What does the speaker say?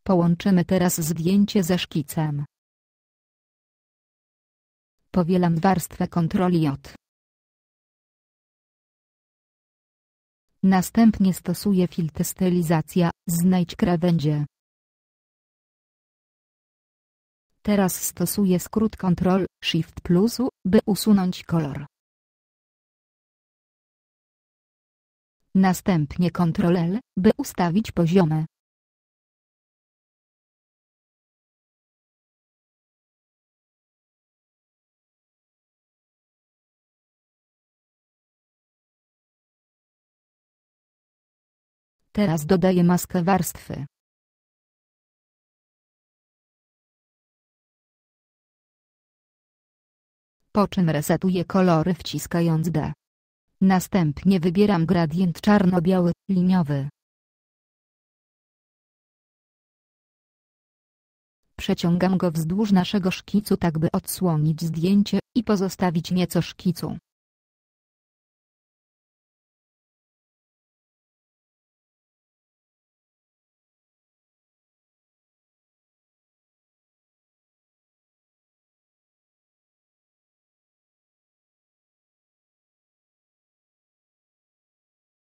Połączymy teraz zdjęcie ze szkicem. Powielam warstwę Ctrl+J. Następnie stosuję filtr stylizacja, znajdź krawędzie. Teraz stosuję skrót Ctrl+Shift+, by usunąć kolor. Następnie Ctrl+L, by ustawić poziome. Teraz dodaję maskę warstwy. Po czym resetuję kolory wciskając D. Następnie wybieram gradient czarno-biały, liniowy. Przeciągam go wzdłuż naszego szkicu tak by odsłonić zdjęcie i pozostawić nieco szkicu.